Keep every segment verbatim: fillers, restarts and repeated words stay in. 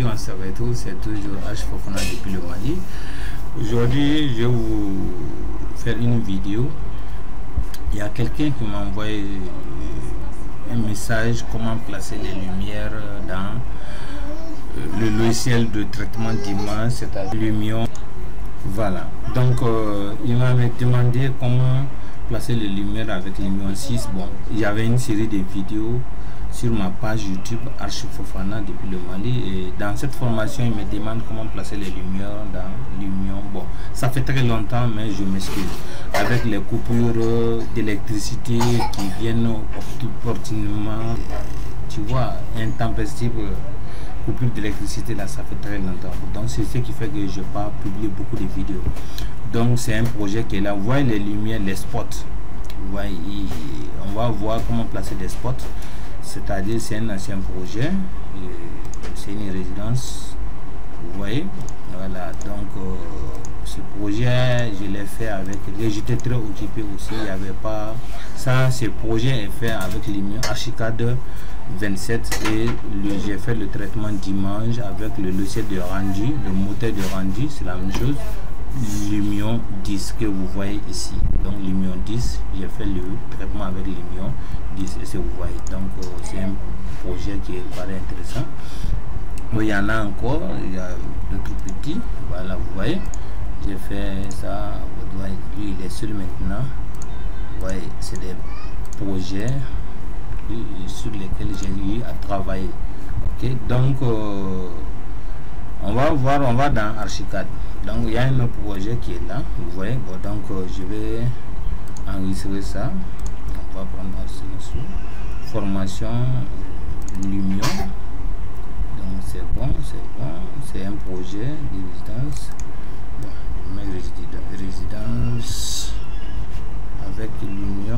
Aujourd'hui, on se retrouve, c'est toujours H Fofana depuis le Mali. Aujourd'hui, je vais vous faire une vidéo. Il y a quelqu'un qui m'a envoyé un message comment placer les lumières dans le logiciel de traitement d'image, c'est-à-dire Lumion. Voilà. Donc, euh, il m'a demandé comment placer les lumières avec Lumion six. Bon, il y avait une série de vidéos sur ma page YouTube Archi Fofana depuis le Mali, et dans cette formation il me demande comment placer les lumières dans Lumion. Bon, ça fait très longtemps, mais je m'excuse avec les coupures d'électricité qui viennent opportunément, tu vois, intempestives. Coupure d'électricité là, ça fait très longtemps, donc c'est ce qui fait que je n'ai pas publié beaucoup de vidéos. Donc c'est un projet qui est là. Vous voyez les lumières, les spots, vous voyez, on va voir comment placer des spots. C'est-à-dire c'est un ancien projet, c'est une résidence, vous voyez. Voilà, donc euh, ce projet je l'ai fait avec, j'étais très occupé aussi, il n'y avait pas ça. Ce projet est fait avec Lumion Archicad vingt-sept, et j'ai fait le traitement d'image avec le logiciel de rendu, le moteur de rendu, c'est la même chose. Lumion dix que vous voyez ici, donc Lumion dix, j'ai fait le traitement avec Lumion dix, et vous voyez. Donc euh, c'est un projet qui paraît intéressant. Bon, il y en a encore, il y a d'autres petits, voilà, vous voyez, j'ai fait ça. Vous voyez, lui il est seul maintenant, vous voyez, c'est des projets sur lesquels j'ai eu à travailler. Ok, donc euh, on va voir, on va dans Archicad. Donc il y a un autre projet qui est là, vous voyez. Bon, donc euh, je vais enregistrer ça. On va prendre Archicad, formation Lumion. Donc c'est bon, c'est bon, c'est un projet de résidence. Bon, je mets résidence avec Lumion.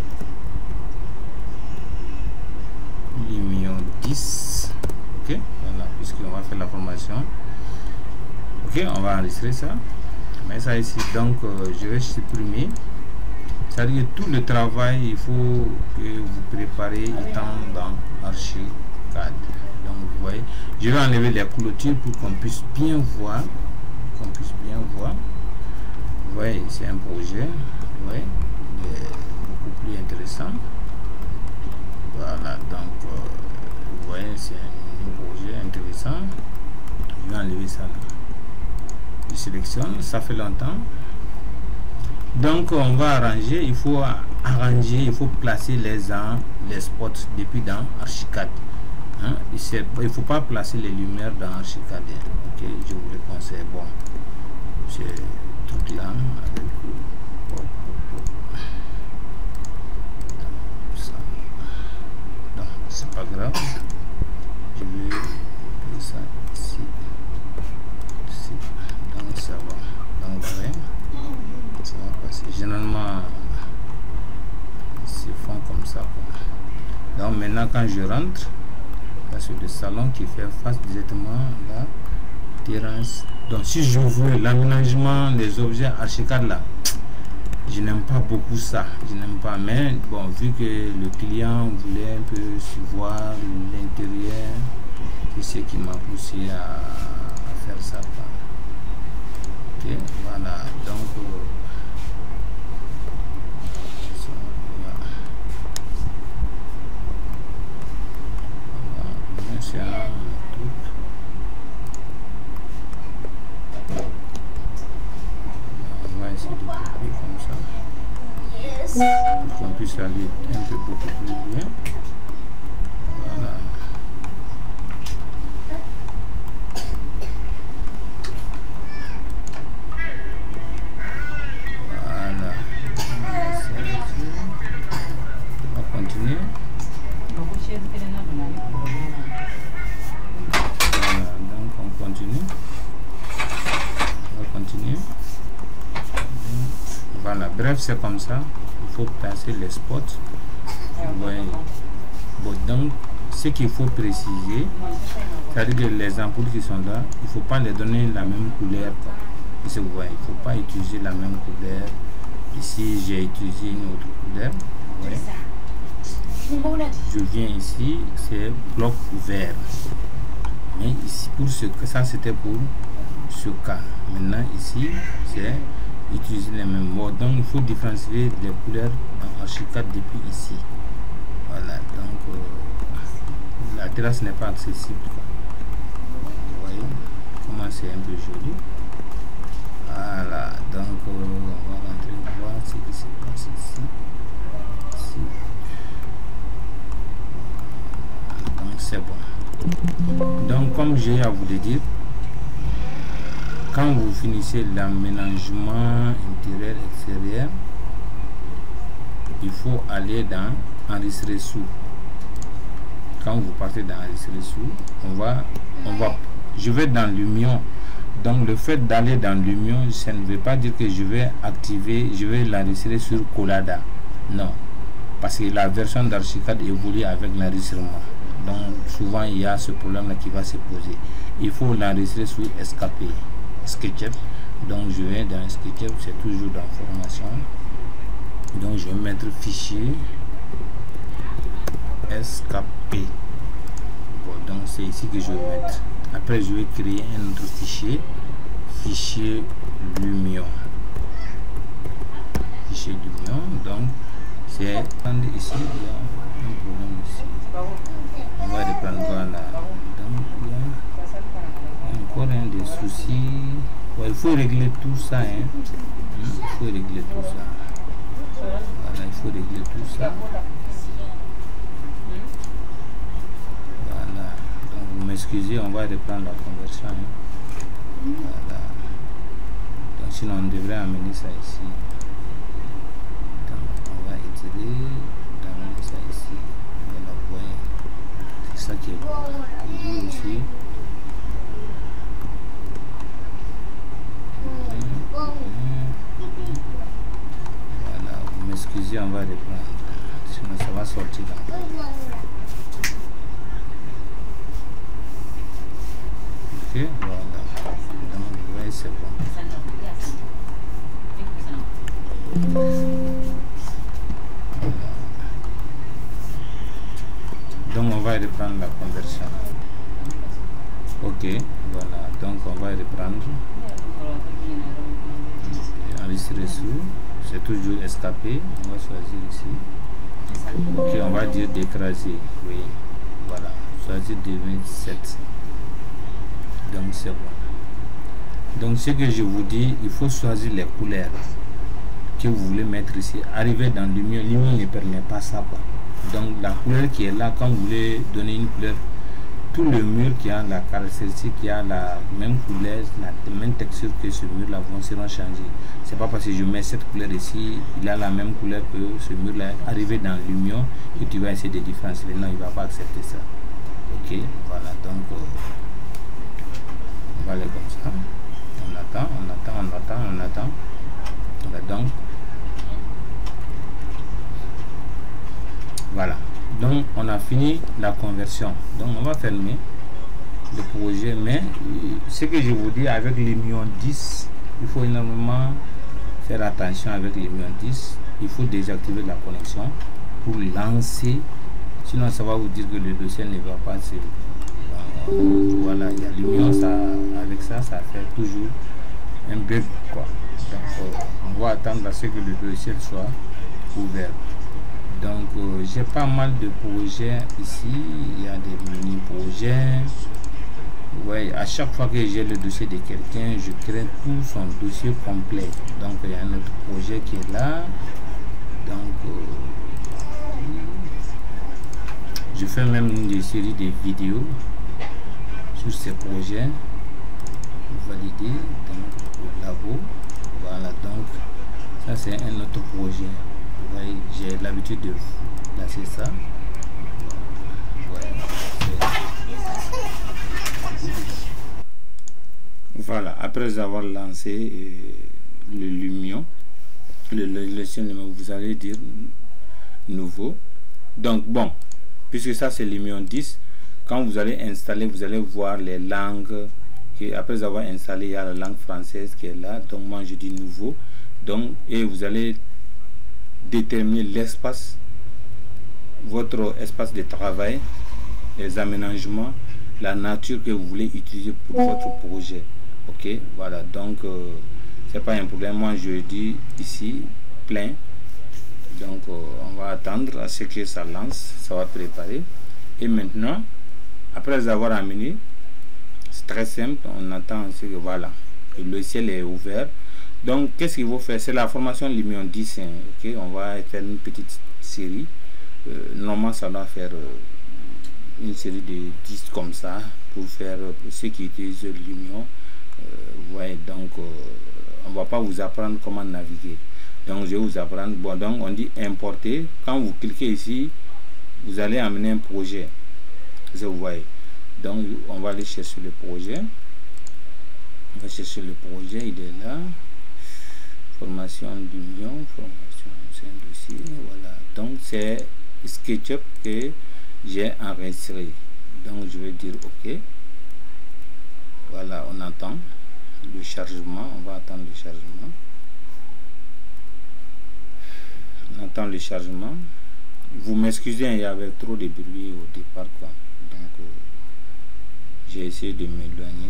Lumion dix. Ok, voilà, puisqu'on va faire la formation. Ok, on va enregistrer ça. Mais ça ici, donc euh, je vais supprimer. Ça veut dire que tout le travail, il faut que vous préparez étant dans Archicad. Donc vous voyez, je vais enlever les clôtures pour qu'on puisse bien voir, qu'on puisse bien voir. Vous voyez, c'est un projet, vous voyez, beaucoup plus intéressant. Voilà, donc euh, vous voyez, c'est un projet intéressant. Je vais enlever ça là. Je sélectionne, ça fait longtemps. Donc on va arranger, il faut arranger, il faut placer les ans, les spots depuis dans Archicad. Hein? Il ne faut pas placer les lumières dans Archicad. Ok, je vous le conseille. Bon, c'est tout là avec c'est pas grave, je vais copier ça ici, ici, donc ça va, donc ouais, ça va passer. Généralement c'est fond comme ça quoi. Donc maintenant quand je rentre, là c'est le salon qui fait face directement à la terrasse. Donc si je veux l'aménagement des objets Archicad là, je n'aime pas beaucoup ça, je n'aime pas, mais bon, vu que le client voulait un peu voir l'intérieur, c'est ce qui m'a poussé à, à faire ça. Ok, voilà, donc euh, ça, voilà. Voilà, c'est un truc. On va essayer de copier comme ça. Pour qu'on puisse aller un peu beaucoup plus bien. Voilà. Voilà. On va continuer. Voilà, donc on continue. On va continuer. Voilà, bref, c'est comme ça. Il faut placer les spots. Ouais. Bon, donc ce qu'il faut préciser, c'est-à-dire que les ampoules qui sont là, il ne faut pas les donner la même couleur. Vous voyez, il ne faut pas utiliser la même couleur. Ici j'ai utilisé une autre couleur. Ouais. Je viens ici, c'est bloc vert. Mais ici, pour ce ça c'était pour ce cas. Maintenant ici c'est utiliser les mêmes mots, donc il faut différencier les couleurs dans Archicad depuis ici. Voilà, donc euh, la terrasse n'est pas accessible quoi. Vous voyez comment c'est un peu joli. Voilà, donc euh, on va rentrer voir ce qui se passe ici. ici. Donc c'est bon. Donc comme j'ai à vous le dire, quand vous finissez l'aménagement intérieur extérieur, il faut aller dans enregistrer sous. Quand vous partez dans enregistrer sous, on va on va je vais dans Lumion. Donc le fait d'aller dans Lumion, ça ne veut pas dire que je vais activer, je vais l'enregistrer sur Collada. Non, parce que la version d'Archicad évolue avec l'enregistrement. Donc souvent il y a ce problème là qui va se poser. Il faut l'enregistrer sur S K P, SketchUp. Donc je vais dans SketchUp, c'est toujours dans formation. Donc je vais mettre fichier S K P. Bon, donc c'est ici que je vais mettre. Après je vais créer un autre fichier, fichier Lumion. Fichier Lumion, donc c'est ici, il y a un problème ici. On va reprendre, voilà. Donc il y a encore un des soucis. Ouais, il faut régler tout ça, hein. Il faut régler tout ça. Voilà, il faut régler tout ça. Voilà. Donc vous m'excusez, on va reprendre la conversion. Hein. Voilà. Donc sinon on devrait amener ça ici. Donc on va étirer, d'amener ça ici. Voilà, vous voyez. C'est ça qui est bon. Lui aussi. Voilà, vous m'excusez, on va reprendre. Sinon ça va sortir là. Ok, voilà. Donc vous voyez, c'est bon. Voilà. Donc on va reprendre la conversion. Ok, voilà. Donc on va reprendre. Enregistrer sous, c'est toujours escapé. On va choisir ici. Ok, on va dire d'écraser. Oui, voilà. Choisir deux vingt-sept. Donc c'est bon. Donc ce que je vous dis, il faut choisir les couleurs que vous voulez mettre ici. Arriver dans Lumion, Lumion ne permet pas ça quoi. Donc la couleur qui est là, quand vous voulez donner une couleur, tout le mur qui a la caractéristique, qui a la même couleur, la même texture que ce mur là vont seront changés. C'est pas parce que je mets cette couleur ici, il a la même couleur que ce mur là. Arrivé dans Lumion et tu vas essayer de différencier. Non, il va pas accepter ça. Ok, voilà. Donc euh, on va aller comme ça. On attend, on attend, on attend, on attend. Voilà, donc voilà. Donc on a fini la conversion. Donc on va fermer le projet, mais ce que je vous dis avec Lumion dix, il faut énormément faire attention avec Lumion dix. Il faut désactiver la connexion pour lancer, sinon ça va vous dire que le dossier ne va pas se... Voilà, il y a Lumion, ça, avec ça, ça fait toujours un bug quoi. Donc on va attendre à ce que le dossier soit ouvert. Donc euh, j'ai pas mal de projets ici, il y a des mini projets. Ouais, à chaque fois que j'ai le dossier de quelqu'un, je crée tout son dossier complet. Donc il y a un autre projet qui est là. Donc euh, je fais même une série de vidéos sur ces projets. Valider donc au labo. Voilà, donc ça c'est un autre projet. J'ai l'habitude de placer ça. Ouais. Voilà, après avoir lancé euh, le Lumion, le logiciel, vous allez dire nouveau. Donc bon, puisque ça c'est Lumion dix, quand vous allez installer, vous allez voir les langues. Et après avoir installé, il y a la langue française qui est là. Donc moi je dis nouveau. Donc et vous allez déterminer l'espace, votre espace de travail, les aménagements, la nature que vous voulez utiliser pour votre projet. Ok, voilà, donc euh, c'est pas un problème. Moi je dis ici plein. Donc euh, on va attendre à ce que ça lance, ça va préparer. Et maintenant, après avoir amené, c'est très simple, on attend ce que voilà, le ciel est ouvert. Donc qu'est-ce qu'il faut faire? C'est la formation Lumion dix. Hein, ok, on va faire une petite série. Euh, normalement ça doit faire euh, une série de dix comme ça pour faire euh, ceux qui utilisent Lumion. Euh, ouais, donc euh, on va pas vous apprendre comment naviguer. Donc je vais vous apprendre. Bon, donc on dit importer. Quand vous cliquez ici, vous allez amener un projet. Vous voyez. Donc on va aller chercher le projet. On va chercher le projet, il est là. Formation Lumion, formation, c'est un dossier. Voilà. Donc c'est SketchUp que j'ai enregistré. Donc je vais dire OK. Voilà, on attend le chargement. On va attendre le chargement. On attend le chargement. Vous m'excusez, il y avait trop de bruit au départ, quoi. Donc euh, j'ai essayé de m'éloigner.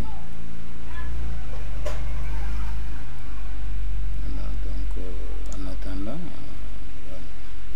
Voilà, donc euh, en attendant, euh, voilà.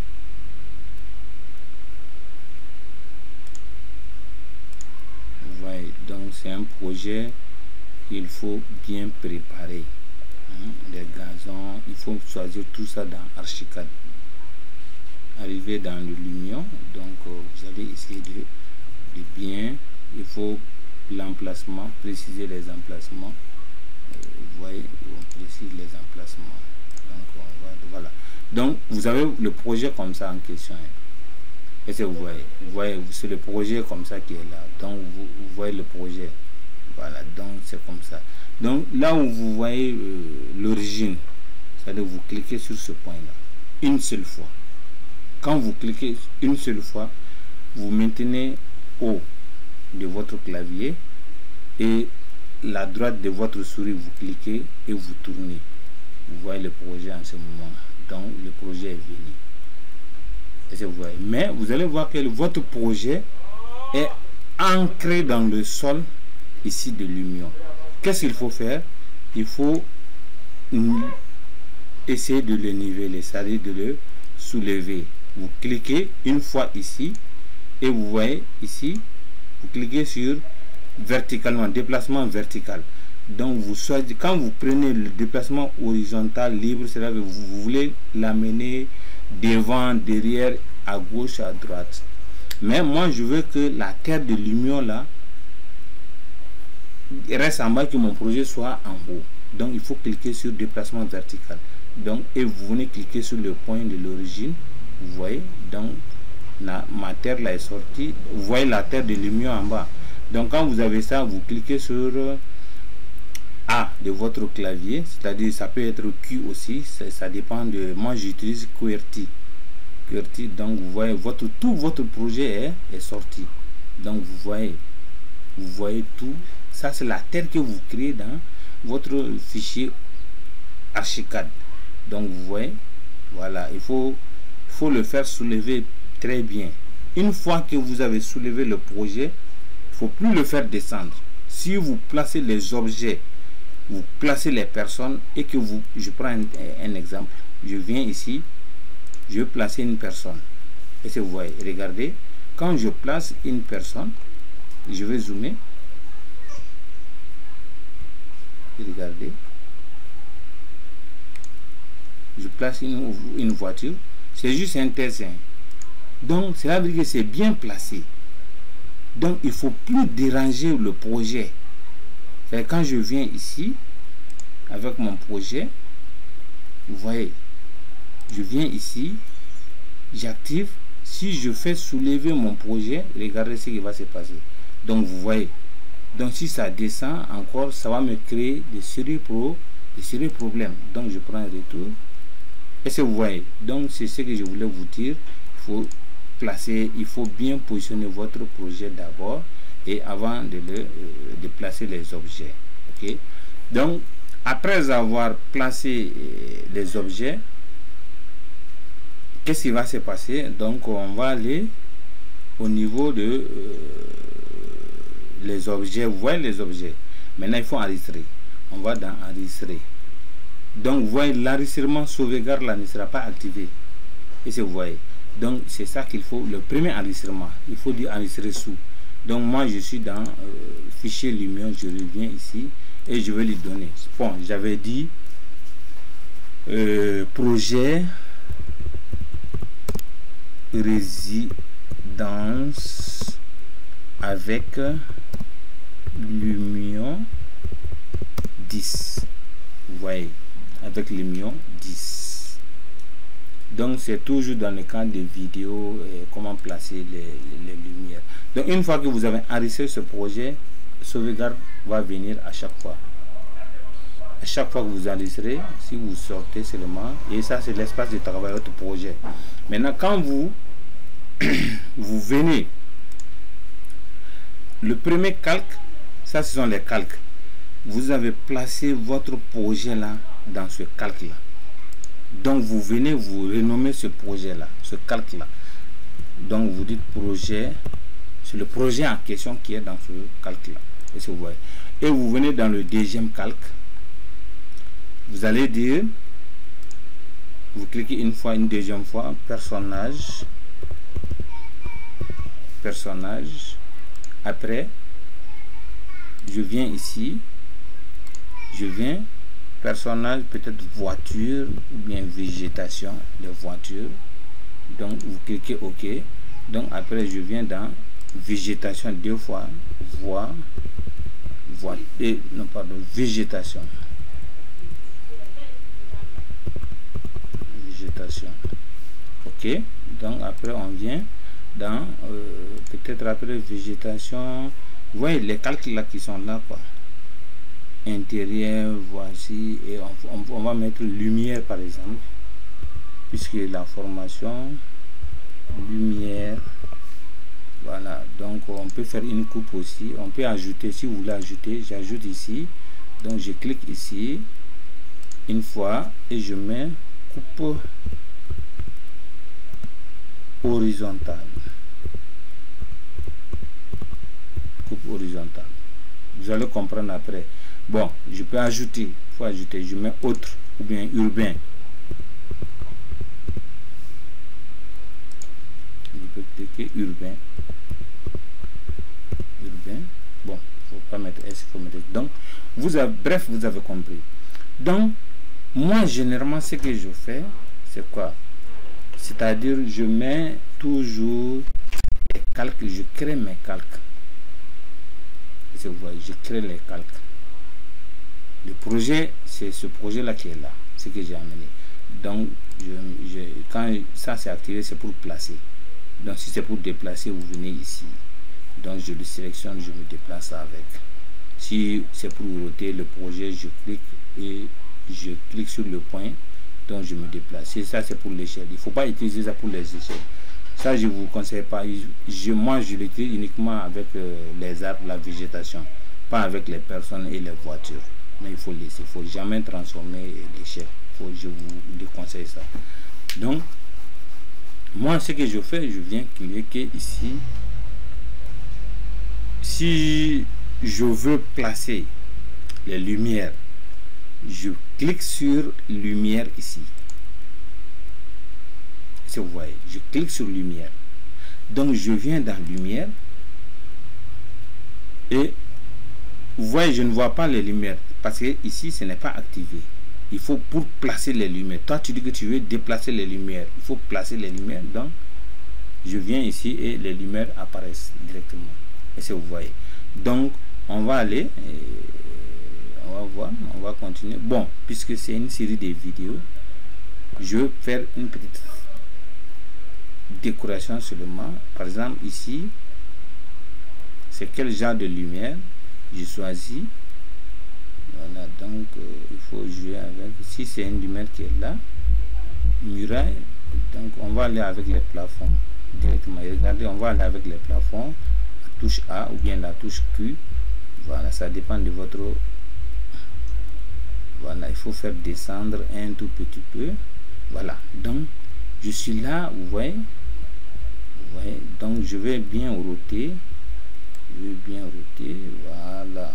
Vous voyez, donc c'est un projet qu'il faut bien préparer. Hein, les gazons, il faut choisir tout ça dans Archicad. Arriver dans le Lumion, donc euh, vous allez essayer de, de bien, il faut l'emplacement, préciser les emplacements. Euh, vous voyez, on précise les emplacements. Donc on va, voilà. Donc vous avez le projet comme ça en question. Et que vous voyez, vous voyez, c'est le projet comme ça qui est là. Donc vous, vous voyez le projet. Voilà, donc c'est comme ça. Donc là où vous voyez euh, l'origine, c'est-à-dire vous cliquez sur ce point-là une seule fois. Quand vous cliquez une seule fois, vous maintenez haut de votre clavier et la droite de votre souris, vous cliquez et vous tournez. Vous voyez le projet en ce moment. Donc le projet est venu. Et vous voyez. Mais vous allez voir que votre projet est ancré dans le sol ici de Lumion. Qu'est-ce qu'il faut faire? Il faut essayer de le niveler, c'est-à-dire de le soulever. Vous cliquez une fois ici et vous voyez ici, vous cliquez sur verticalement, déplacement vertical. Donc vous choisissez, quand vous prenez le déplacement horizontal libre, c'est-à-dire que vous, vous voulez l'amener devant, derrière, à gauche, à droite. Mais moi je veux que la terre de Lumion là reste en bas, que mon projet soit en haut. Donc il faut cliquer sur déplacement vertical. Donc et vous venez cliquer sur le point de l'origine. Vous voyez, donc la, ma terre là est sortie. Vous voyez la terre de Lumion en bas. Donc quand vous avez ça, vous cliquez sur A de votre clavier, c'est-à-dire ça peut être Q aussi, ça, ça dépend de moi. J'utilise QWERTY. QWERTY, donc vous voyez votre tout votre projet est, est sorti. Donc vous voyez, vous voyez tout. Ça c'est la terre que vous créez dans votre fichier Archicad. Donc vous voyez, voilà, il faut faut le faire soulever très bien. Une fois que vous avez soulevé le projet, il faut plus le faire descendre. Si vous placez les objets, vous placez les personnes et que vous, je prends un, un exemple, je viens ici, je vais placer une personne. Et si vous voyez, regardez, quand je place une personne, je vais zoomer. Regardez, je place une, une voiture. C'est juste un dessin. Donc, cela veut dire que c'est bien placé. Donc, il ne faut plus déranger le projet. Quand je viens ici, avec mon projet, vous voyez, je viens ici, j'active. Si je fais soulever mon projet, regardez ce qui va se passer. Donc, vous voyez. Donc, si ça descend encore, ça va me créer des sérieux, pro, des sérieux problèmes. Donc, je prends un retour. Est-ce que vous voyez? Donc c'est ce que je voulais vous dire. Il faut placer, il faut bien positionner votre projet d'abord et avant de, le, de placer les objets. Ok, donc après avoir placé les objets, qu'est-ce qui va se passer? Donc on va aller au niveau de, euh, les objets. Vous voyez les objets. Maintenant, il faut enregistrer. On va dans enregistrer. Donc, vous voyez, l'enregistrement sauvegarde là ne sera pas activé. Et c'est vous voyez. Donc, c'est ça qu'il faut. Le premier enregistrement, il faut dire enregistrer sous. Donc, moi, je suis dans euh, fichier Lumion. Je reviens ici et je vais lui donner. Bon, j'avais dit euh, projet résidence avec Lumion dix. Vous voyez, avec Lumion dix. Donc c'est toujours dans le cadre des vidéos et comment placer les, les, les lumières. Donc une fois que vous avez enregistré ce projet, sauvegarde va venir à chaque fois. À chaque fois que vous enregistrez, si vous sortez seulement, et ça c'est l'espace de travail de votre projet. Maintenant quand vous vous venez, le premier calque, ça ce sont les calques. Vous avez placé votre projet là dans ce calque là. Donc vous venez, vous renommer ce projet là, ce calque là. Donc vous dites projet, c'est le projet en question qui est dans ce calque là. Et, vous voyez. Et vous venez dans le deuxième calque. Vous allez dire, vous cliquez une fois, une deuxième fois, personnage, personnage. Après, je viens ici, je viens personnage, peut-être voiture ou bien végétation de voiture. Donc vous cliquez OK. Donc après je viens dans végétation deux fois, voix, voix et non pardon, végétation. Végétation. OK. Donc après on vient dans euh, peut-être après végétation. Vous voyez les calques là qui sont là quoi. Intérieur, voici, et on, on, on va mettre lumière par exemple, puisque la formation lumière, voilà. Donc on peut faire une coupe aussi, on peut ajouter, si vous voulez ajouter, j'ajoute ici. Donc je clique ici une fois et je mets coupe horizontale, coupe horizontale. Vous allez comprendre après. Bon, je peux ajouter, il faut ajouter, je mets autre ou bien urbain. Je peux cliquer urbain. Urbain. Bon, il ne faut pas mettre S, il faut mettre. Donc, vous avez, bref, vous avez compris. Donc, moi, généralement, ce que je fais, c'est quoi? C'est-à-dire, je mets toujours les calques, je crée mes calques. Vous voyez, je crée les calques. Le projet, c'est ce projet-là qui est là, ce que j'ai amené. Donc, je, je, quand ça c'est activé, c'est pour placer. Donc, si c'est pour déplacer, vous venez ici. Donc, je le sélectionne, je me déplace avec. Si c'est pour ôter le projet, je clique et je clique sur le point. Donc, je me déplace. Et ça, c'est pour l'échelle. Il ne faut pas utiliser ça pour les échelles. Ça, je ne vous conseille pas. Je, moi, je l'utilise uniquement avec euh, les arbres, la végétation. Pas avec les personnes et les voitures. Mais il faut laisser. Il ne faut jamais transformer l'échelle. Je vous déconseille ça. Donc, moi, ce que je fais, je viens cliquer ici. Si je veux placer les lumières, je clique sur lumière ici. Si vous voyez, je clique sur lumière. Donc, je viens dans lumière. Et vous voyez, je ne vois pas les lumières. Parce que ici, ce n'est pas activé. Il faut pour placer les lumières. Toi, tu dis que tu veux déplacer les lumières. Il faut placer les lumières. Donc, je viens ici et les lumières apparaissent directement. Et si vous voyez. Donc, on va aller. Et on va voir. On va continuer. Bon, puisque c'est une série de vidéos, je vais faire une petite décoration seulement. Par exemple, ici, c'est quel genre de lumière je choisis. Voilà, donc euh, il faut jouer avec. Si c'est une lumière qui est là, muraille, donc on va aller avec les plafonds directement. Regardez, on va aller avec les plafonds, la touche A ou bien la touche Q. Voilà, ça dépend de votre. Voilà, il faut faire descendre un tout petit peu. Voilà, donc je suis là, vous voyez. Vous voyez, donc je vais bien ôter. Je vais bien router, voilà.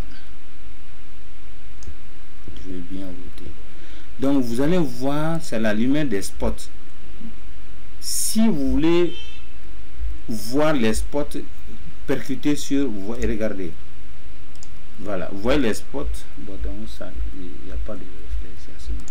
Je vais bien router. Donc vous allez voir, c'est la lumière des spots. Si vous voulez voir les spots percutés sur, vous voyez, regardez. Voilà, vous voyez les spots. Bon, donc ça, il n'y a pas de réflexe à ce niveau.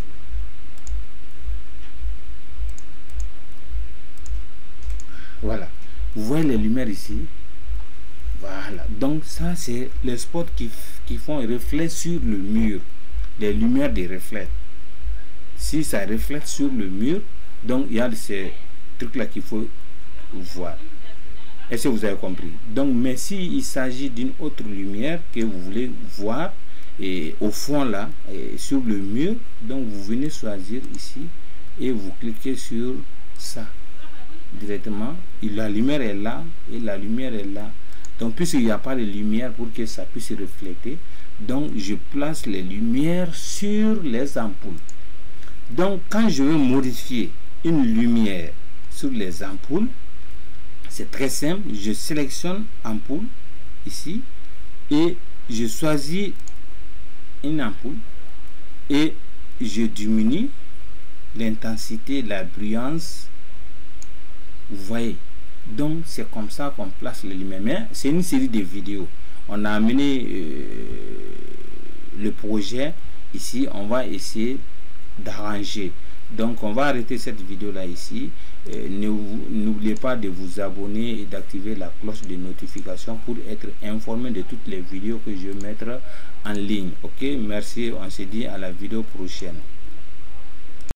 Voilà, vous voyez les lumières ici. Voilà, donc ça c'est les spots qui, qui font un reflet sur le mur. Les lumières des reflets. Si ça reflète sur le mur, donc il y a ces trucs là qu'il faut voir. Est-ce que vous avez compris? Donc, mais s'il s'agit d'une autre lumière que vous voulez voir, et au fond là, et sur le mur, donc vous venez choisir ici et vous cliquez sur ça directement. Et la lumière est là et la lumière est là. Donc, puisqu'il n'y a pas de lumière pour que ça puisse refléter, donc je place les lumières sur les ampoules. Donc, quand je veux modifier une lumière sur les ampoules, c'est très simple. Je sélectionne ampoule ici et je choisis une ampoule et je diminue l'intensité, la brillance. Vous voyez, donc c'est comme ça qu'on place les lumières. Mais c'est une série de vidéos. On a amené euh, le projet ici. On va essayer d'arranger. Donc on va arrêter cette vidéo là ici. Euh, n'oubliez pas de vous abonner et d'activer la cloche de notification pour être informé de toutes les vidéos que je vais mettre en ligne. Ok, merci, on se dit à la vidéo prochaine.